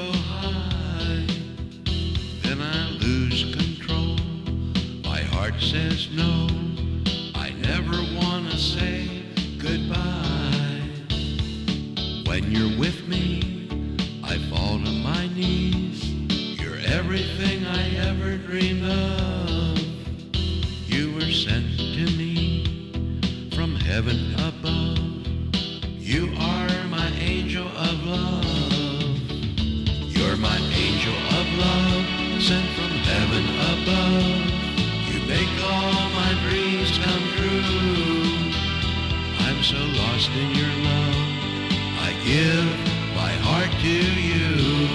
high, then I lose control. My heart says no, I never want to say goodbye. When you're with me, I fall to my knees. You're everything I ever dreamed of. You were sent to me from heaven above. You are my angel of love. You're my angel of love, sent from heaven above. You make all my dreams come true. I'm so lost in your love, I give my heart to you.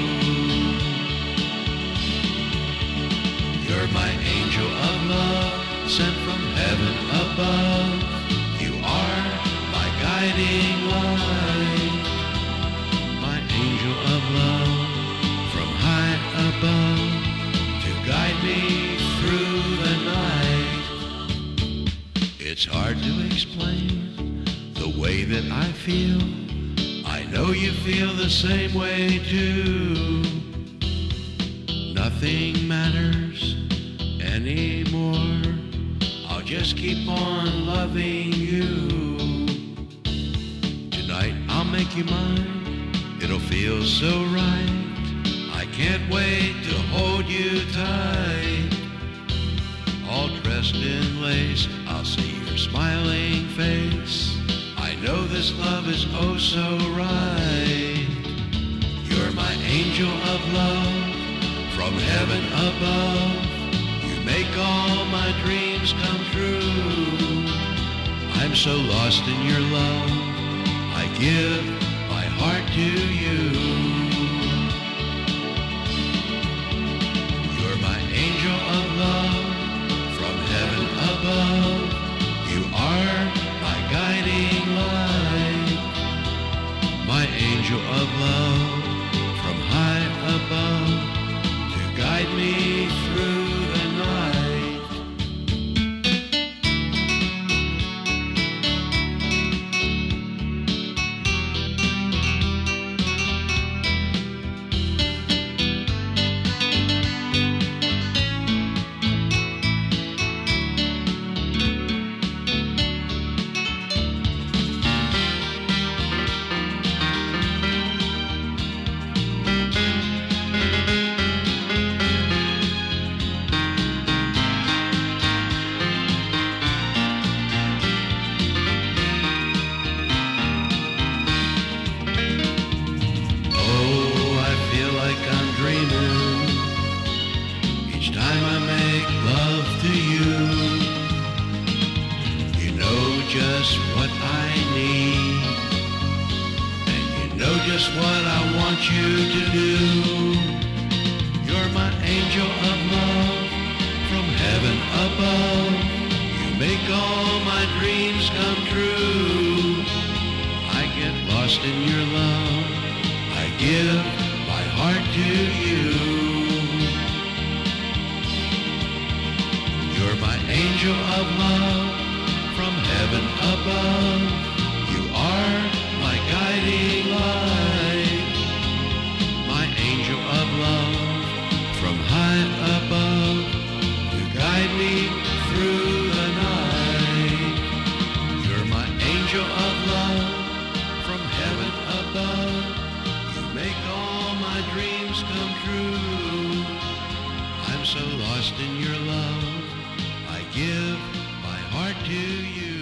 You're my angel of love, sent from heaven above. You are my guiding light, my angel of love from high above to guide me through the night. It's hard to explain the way that I feel. I know you feel the same way too. Nothing matters anymore. I'll just keep on loving you. Tonight I'll make you mine. It'll feel so right. I can't wait to hold you tight. All dressed in lace, I'll see your smiling face. I know this love is oh so right. You're my angel of love from heaven above. You make all my dreams come true. I'm so lost in your love, I give my heart to you. You're my angel of love from heaven above. You are my guiding light, my angel of love from high above to guide me through the night. Each time I make love to you, you know just what I need, and you know just what I want you to do. You're my angel of love from heaven above. You make all my dreams come true. I get lost in your love, I give my heart to you. You're my angel of love from heaven above. You are my guiding light, my angel of love from high above to guide me through the night. You're my angel of love from heaven above. You make all my dreams come true. I'm so lost in your love, I give my heart to you.